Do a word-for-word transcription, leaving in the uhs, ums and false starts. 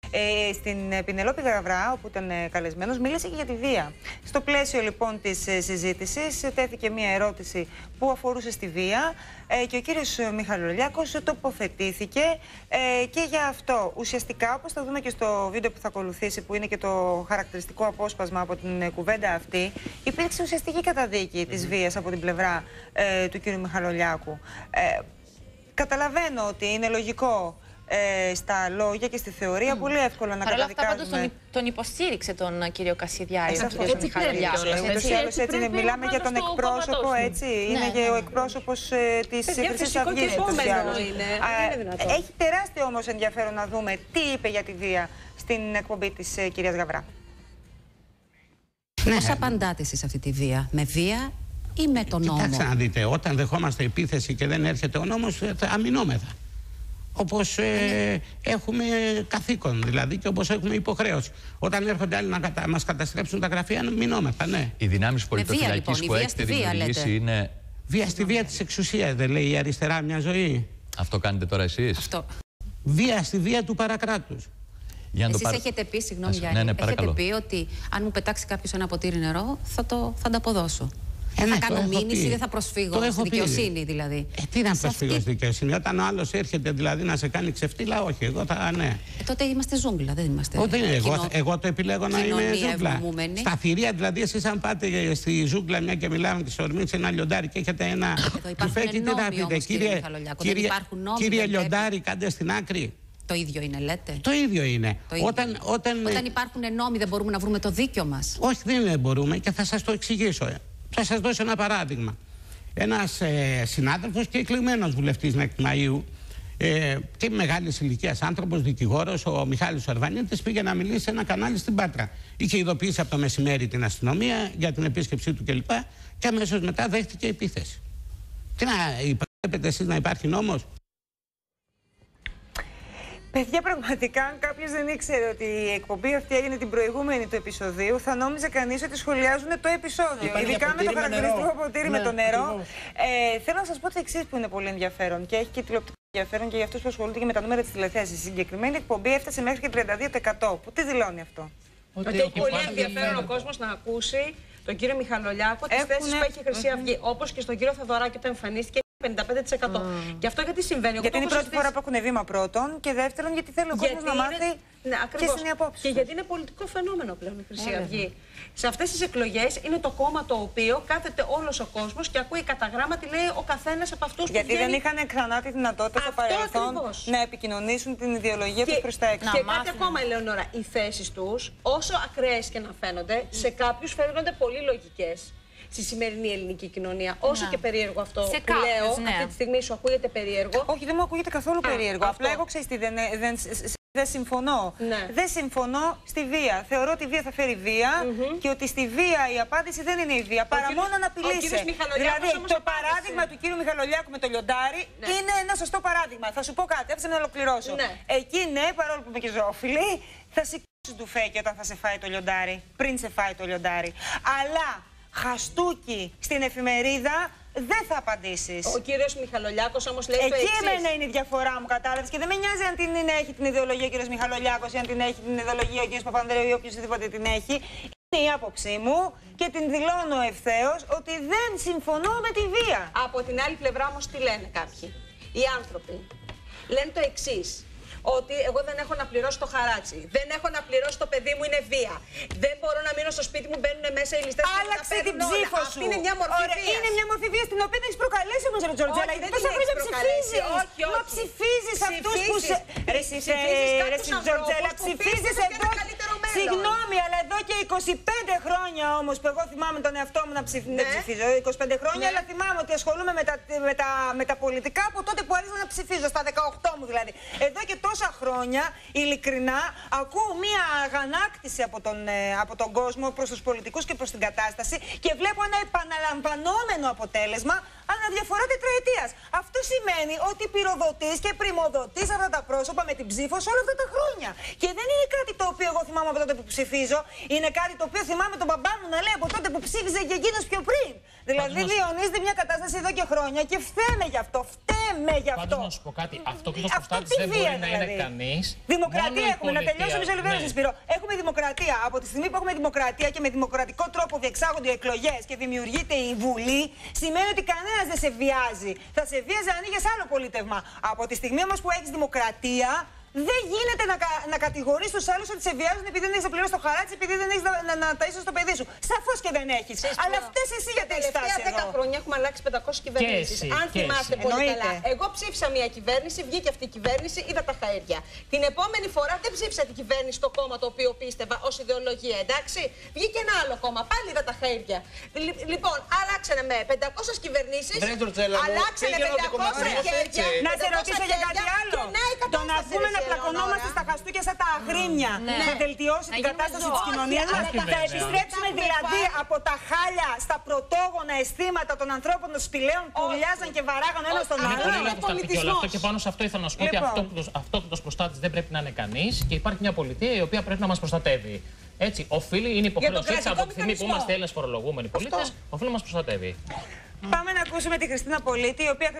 Ε, στην Πηνελόπη Γαβρά, όπου ήταν καλεσμένος, μίλησε και για τη βία. Στο πλαίσιο λοιπόν της συζήτησης, τέθηκε μία ερώτηση που αφορούσε στη βία ε, και ο κύριος Μιχαλολιάκος τοποθετήθηκε ε, και για αυτό. Ουσιαστικά, όπως θα δούμε και στο βίντεο που θα ακολουθήσει, που είναι και το χαρακτηριστικό απόσπασμα από την κουβέντα αυτή, υπήρξε ουσιαστική καταδίκη της βίας από την πλευρά ε, του κύριου Μιχαλολιάκου. Ε, καταλαβαίνω ότι είναι λογικό ε, στα λόγια και στη θεωρία, mm. πολύ εύκολα να καταδικάζουμε. Παρ' όλα αυτά, πάντως τον, τον υποστήριξε τον κύριο Κασιδιάρη, τον κύριο Μιχαλολιάκο. Έτσι, έτσι, έτσι είναι. Μιλάμε για τον εκπρόσωπο, έτσι. Ναι, είναι ναι, και ο εκπρόσωπος ε, της Χρυσής Αυγής. Έχει τεράστιο όμως ενδιαφέρον να δούμε τι είπε για τη βία στην εκπομπή της ε, κυρίας Γαβρά. Ναι. Πώς απαντάτε εσείς αυτή τη βία, με βία ή με τον νόμο? Κοιτάξτε να δείτε, όταν δεχόμαστε επίθεση και δεν έρχεται ο νόμος, θα αμυνόμεθα. Όπως ε, έχουμε καθήκον δηλαδή και όπως έχουμε υποχρέωση. Όταν έρχονται άλλοι να κατα... μας καταστρέψουν τα γραφεία, αμυνόμεθα, ναι. Οι δυνάμεις πολιτοφυλακής λοιπόν, που έχετε δημιουργήσει είναι... Βία στη βία της εξουσίας, δεν λέει η αριστερά μια ζωή? Αυτό κάνετε τώρα εσείς? Αυτό. Βία στη βία του παρακράτους. Εσείς παρα... έχετε πει, συγγνώμη Γιάννη, ναι, ναι, έχετε πει ότι αν μου πετάξει κάποιος ένα ποτήρι νερό θα το θα ανταποδώσω. Ε, ναι, θα κάνω μήνυση, δεν θα προσφύγω στη δικαιοσύνη πει. Δηλαδή. Ε, τι να σε προσφύγω αυτή... στη δικαιοσύνη, όταν ο άλλος έρχεται δηλαδή να σε κάνει ξεφτύλα, όχι, εγώ θα, ναι. Ε, τότε είμαστε ζούγκλα, δεν είμαστε. Ό, δεν είναι, κοινο... εγώ, εγώ το επιλέγω να είμαι ζούγκλα. Στα θηρία δηλαδή, εσείς αν πάτε στη ζούγκλα, μια και μιλάμε τη ορμή σε ένα λιοντάρι και έχετε ένα τουφέκι, τι θα πείτε, κύριε, κύριε, κύριε λιοντάρι, κάντε στην άκρη. Το ίδιο είναι, λέτε. Το ίδιο είναι. Το ίδιο. Όταν, όταν... όταν υπάρχουν νόμοι, δεν μπορούμε να βρούμε το δίκιο μας? Όχι, δεν μπορούμε και θα σας το εξηγήσω. Θα σας δώσω ένα παράδειγμα. Ένας ε, συνάδελφος και εκλεγμένος βουλευτής Νέκτη Μαΐου ε, και μεγάλης ηλικίας άνθρωπος, δικηγόρος, ο Μιχάλης Αρβανίτης, πήγε να μιλήσει σε ένα κανάλι στην Πάτρα. Είχε ειδοποιήσει από το μεσημέρι την αστυνομία για την επίσκεψή του κλπ. Και, και αμέσως μετά δέχτηκε επίθεση. Τι να είπατε εσείς, να υπάρχει νόμος? Παιδιά, πραγματικά, αν κάποιος δεν ήξερε ότι η εκπομπή αυτή έγινε την προηγούμενη του επεισοδίου, θα νόμιζε κανείς ότι σχολιάζουν το επεισόδιο. Υπάρχει ειδικά με το χαρακτηριστικό ποτήρι ναι, με το νερό. Ε, θέλω να σας πω το εξής που είναι πολύ ενδιαφέρον και έχει και τηλεοπτικό ενδιαφέρον και για αυτούς που ασχολούνται και με τα νούμερα της τηλεθέασης. Η συγκεκριμένη εκπομπή έφτασε μέχρι και τριάντα δύο τοις εκατό. Που τι δηλώνει αυτό? Ότι, ότι έχει πολύ ενδιαφέρον ο κόσμος να ακούσει τον κύριο Μιχαλολιάκο, τις θέσεις που έχει η Χρυσή Αυγή. Όπως και στον κύριο Θαδωράκη όταν εμφανίστηκε. πενήντα πέντε τοις εκατό. Mm. Και αυτό γιατί συμβαίνει? Γιατί είναι η πρώτη φορά που έχουν βήμα πρώτον και δεύτερον γιατί θέλει ο κόσμος να μάθει ναι, ποιες είναι οι απόψεις. Και γιατί είναι πολιτικό φαινόμενο πλέον η Χρυσή Αυγή. Σε αυτές τις εκλογές είναι το κόμμα το οποίο κάθεται όλος ο κόσμος και ακούει κατά γράμμα τι λέει ο καθένας από αυτούς που γιατί βγαίνει... δεν είχαν ξανά τη δυνατότητα στο παρελθόν να επικοινωνήσουν την ιδεολογία τους προς τα έξω. Και κάτι ακόμα, Ελεονόρα, οι θέσεις τους, όσο ακραίες και να φαίνονται, σε κάποιους φαίνονται πολύ λογικές. Στη σημερινή ελληνική κοινωνία. Όσο ναι. και περίεργο αυτό σε που κάποιες, λέω, ναι. αυτή τη στιγμή σου ακούγεται περίεργο. Όχι, δεν μου ακούγεται καθόλου Α, περίεργο. Αυτό. Απλά εγώ ξέρεις τι, δεν, δεν, δεν συμφωνώ. Ναι. Δεν συμφωνώ στη βία. Θεωρώ ότι η βία θα φέρει βία mm -hmm. και ότι στη βία η απάντηση δεν είναι η βία. Παρά κύριος, μόνο να απειλήσει. Δηλαδή, το παράδειγμα του κύριου Μιχαλολιάκου με το λιοντάρι ναι. είναι ένα σωστό παράδειγμα. Θα σου πω κάτι, άφησε να ολοκληρώσω. Ναι. Εκεί, ναι, παρόλο που είμαι και ζωόφιλη, θα σηκώσει του φέκι όταν θα σε φάει το λιοντάρι. Πριν σε φάει το λιοντάρι. Αλλά χαστούκι στην εφημερίδα δεν θα απαντήσεις. Ο κύριος Μιχαλολιάκος όμως λέει εκεί το εξής. εμένα είναι η διαφορά μου, κατάλαβες. Και δεν με νοιάζει αν την είναι, έχει την ιδεολογία ο κύριος Μιχαλολιάκος ή αν την έχει την ιδεολογία ο κύριος Παπανδρέου ή οποιοδήποτε την έχει. Είναι η άποψή μου και την δηλώνω ευθέως ότι δεν συμφωνώ με τη βία. Από την άλλη πλευρά όμως τι λένε κάποιοι? Οι άνθρωποι λένε το εξής. Ότι εγώ δεν έχω να πληρώσω το χαράτσι. Δεν έχω να πληρώσω το παιδί μου, είναι βία. Δεν μπορώ να μείνω στο σπίτι μου, μπαίνουν μέσα οι ληστές. Άλλαξε την ψήφο σου. Αυτή είναι μια μορφή Ωραία, βίας. Είναι μια μορφή βίας την οποία δεν έχεις προκαλέσει όμως, ρε Τζορτζέλα. Όχι, δεν την έχεις προκαλέσει. Όχι, όχι. Μα ψηφίζεις αυτούς που σε... Ρε Τζορτζέλα, ψηφίζεις εδώ. Συγγνώμη, αλλά εδώ και είκοσι πέντε χρόνια όμως που εγώ θυμάμαι τον εαυτό μου να ψηφίζω. είκοσι πέντε χρόνια, αλλά θυμάμαι ότι ασχολούμαι με τα πολιτικά από τότε που άρχισα να ψηφίζω, στα δεκαοκτώ μου δηλαδή. Εδώ και τόσα χρόνια, ειλικρινά, ακούω μία αγανάκτηση από τον, ε, από τον κόσμο προς τους πολιτικούς και προς την κατάσταση και βλέπω ένα επαναλαμβανόμενο αποτέλεσμα αναδιαφορά τετραετίας. Αυτό σημαίνει ότι πυροδοτείς και πριμοδοτείς αυτά τα πρόσωπα με την ψήφο σε όλα αυτά τα χρόνια. Και δεν είναι κάτι το οποίο εγώ θυμάμαι από τότε που ψηφίζω. Είναι κάτι το οποίο θυμάμαι τον μπαμπά μου να λέει από τότε που ψήφιζε και εκείνος πιο πριν. Δηλαδή διαιωνίζεται μια κατάσταση εδώ και χρόνια και φταίμε γι' αυτό. Φταίμε γι' αυτό. Πάντως να σου πω κάτι, αυτό και ο προστάτης δεν μπορεί να είναι κανείς. Δημοκρατία έχουμε, να τελειώσω μισό λεπτό να σας πειρώ. Έχουμε δημοκρατία. Από τη στιγμή που έχουμε δημοκρατία και με δημοκρατικό τρόπο διεξάγονται οι εκλογές και δημιουργείται η Βουλή, σημαίνει ότι κανένας δεν σε βιάζει. Θα σε βίαζε αν είχες άλλο πολίτευμα. Από τη στιγμή όμως που έχεις δημοκρατία, δεν γίνεται να, κα, να κατηγορείς τους άλλους ότι σε βιάζουν επειδή δεν έχεις να πληρώσεις το χαράτσι, επειδή δεν έχεις να, να, να ταΐσεις το παιδί σου. Σαφώς και δεν έχεις. Αλλά φταίς εσύ για τα στάση εδώ. Τα τελευταία δέκα χρόνια έχουμε αλλάξει πεντακόσιες κυβερνήσεις. Αν θυμάστε πολύ Εννοείται. καλά. Εγώ ψήφισα μια κυβέρνηση, βγήκε αυτή η κυβέρνηση, είδα τα χαΐρια. Την επόμενη φορά δεν ψήφισα την κυβέρνηση στο κόμμα το οποίο πίστευα ως ιδεολογία, εντάξει. Βγήκε ένα άλλο κόμμα, πάλι είδα τα χαΐρια. Λοιπόν, αλλάξανε με πεντακόσιες κυβερνήσεις, αλλάξανε πεντακόσια χέρια. Να σε ρωτήσω για κάτι άλλο. Το να βγούμε να πλακωνόμαστε στα χαστούκια σαν τα αγρίμια θα βελτιώσει την κατάσταση της κοινωνίας μας. Θα επιστρέψουμε δηλαδή από τα χάλια στα πρωτόγωνα αισθήματα των ανθρώπων των σπηλαίων που ουλιάζαν και βαράγαν ένα στον άλλο. Αυτό και πάνω σε αυτό ήθελα να σου πω ότι αυτόκριτος προστάτης δεν πρέπει να είναι κανείς και υπάρχει μια πολιτεία η οποία πρέπει να μας προστατεύει. Έτσι, οφείλει, είναι υποχρέωσή της από τη στιγμή που είμαστε Έλληνες φορολογούμενοι πολίτες, οφείλει να μας προστατεύει. Πάμε να ακούσουμε τη Χριστίνα Πολίτη, η οποία